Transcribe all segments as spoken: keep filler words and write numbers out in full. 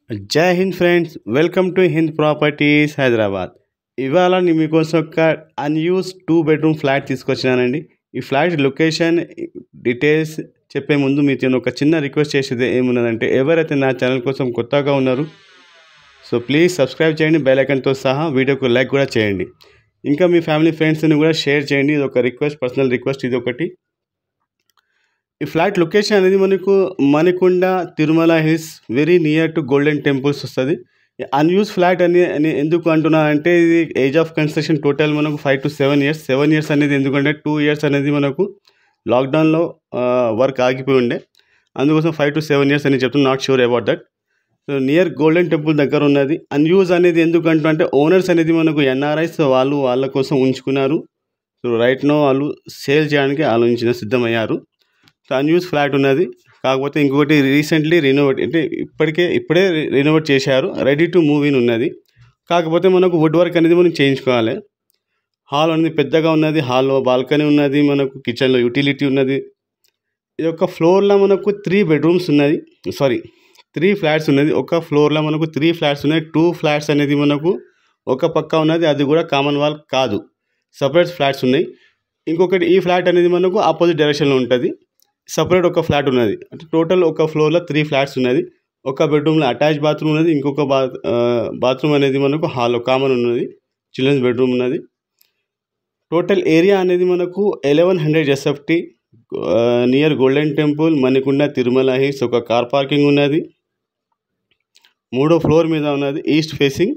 జై Hind friends, welcome to Hind properties Hyderabad. ఇవాళ నేను మీకోసం ఒక అన్యూస్ టూ బెడ్రూమ్ ఫ్లాట్ తీసుకొచ్చినానండి. ఈ ఫ్లాట్ లొకేషన్ డీటెయిల్స్ చెప్పే ముందు మీతో ఒక చిన్న రిక్వెస్ట్ చేసేది ఏమున్నదంటే, ఎవరైతే నా ఛానల్ కోసం కొత్తగా ఉన్నారు సో ప్లీజ్ సబ్స్క్రైబ్ చేయండి, బెల్ ఐకాన్తో సహా వీడియోకి లైక్ కూడా చేయండి. ఇంకా మీ ఫ్యామిలీ ఫ్రెండ్స్ని కూడా షేర్ చేయండి. ఇది ఒక రిక్వెస్ట్, పర్సనల్ రిక్వెస్ట్. ఇది ఒకటి. ఈ ఫ్లాట్ లొకేషన్ అనేది మనకు Manikonda Tirumala hills very near to golden temples వస్తుంది. అన్యూస్ ఫ్లాట్ అని అని ఎందుకు అంటున్నా అంటే, ఇది ఏజ్ ఆఫ్ కన్స్ట్రక్షన్ టోటల్ మనకు five to seven years seven years అనేది ఎందుకంటే టూ ఇయర్స్ అనేది మనకు లాక్డౌన్లో వర్క్ ఆగిపోయి ఉండే, అందుకోసం ఫైవ్ టు సెవెన్ ఇయర్స్ అని చెప్తున్నా. Not sure about that. So near golden temple దగ్గర ఉన్నది. అన్యూజ్ అనేది ఎందుకు అంటున్నా, ఓనర్స్ అనేది మనకు ఎన్ఆర్ఐస్ వాళ్ళు వాళ్ళ కోసం ఉంచుకున్నారు. సో రైట్ నో వాళ్ళు సేల్ చేయడానికి ఆలోచించిన సిద్ధమయ్యారు. సో అన్యూస్ ఫ్లాట్ ఉన్నది. కాకపోతే ఇంకొకటి రీసెంట్లీ రినోవేట్ అంటే ఇప్పటికే ఇప్పుడే రినోవేట్ చేశారు, రెడీ టు మూవ్ ఇన్ ఉన్నది. కాకపోతే మనకు వుడ్ వర్క్ అనేది మనం చేయించుకోవాలి. హాల్ అనేది పెద్దగా ఉన్నది. హాల్లో బాల్కనీ ఉన్నది, మనకు కిచెన్లో యూటిలిటీ ఉన్నది. ఇది ఒక ఫ్లోర్లో మనకు త్రీ బెడ్రూమ్స్ ఉన్నది, సారీ త్రీ ఫ్లాట్స్ ఉన్నది. ఒక ఫ్లోర్లో మనకు త్రీ ఫ్లాట్స్ ఉన్నాయి. టూ ఫ్లాట్స్ అనేది మనకు ఒక పక్క ఉన్నది, అది కూడా కామన్ వాల్ కాదు, సపరేట్ ఫ్లాట్స్ ఉన్నాయి. ఇంకొకటి ఈ ఫ్లాట్ అనేది మనకు ఆపోజిట్ డైరెక్షన్లో ఉంటుంది, సపరేట్ ఒక ఫ్లాట్ ఉన్నది. అంటే టోటల్ ఒక ఫ్లోర్లో త్రీ ఫ్లాట్స్ ఉన్నది. ఒక బెడ్రూమ్లో అటాచ్ బాత్రూమ్ ఉన్నది, ఇంకొక బా బాత్రూమ్ అనేది మనకు హాల్లో కామన్ ఉన్నది, చిల్డ్రన్స్ బెడ్రూమ్ ఉన్నది. టోటల్ ఏరియా అనేది మనకు eleven hundred SFT near golden temple, Manikonda Tirumala hills. ఒక కార్ పార్కింగ్ ఉన్నది, మూడో ఫ్లోర్ మీద ఉన్నది, ఈస్ట్ ఫేసింగ్.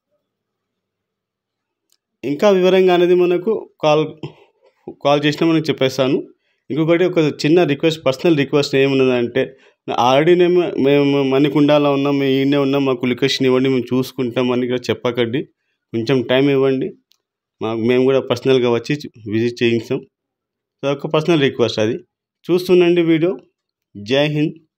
ఇంకా వివరంగా అనేది మనకు కాల్ కాల్ చేసినా మనకు చెప్పేస్తాను. ఇంకొకటి ఒక చిన్న రిక్వెస్ట్, పర్సనల్ రిక్వెస్ట్ ఏమున్నదంటే, ఆల్రెడీ మేము మేము మణికొండలో ఉన్నాం, మేము ఈయనే ఉన్నాం, మాకు లొకేషన్ ఇవ్వండి, మేము చూసుకుంటాం అని కూడా చెప్పకండి. కొంచెం టైం ఇవ్వండి, మాకు మేము కూడా పర్సనల్గా వచ్చి విజిట్ చేయించాం. సో ఒక పర్సనల్ రిక్వెస్ట్ అది. చూస్తుండండి వీడియో. జై హింద్.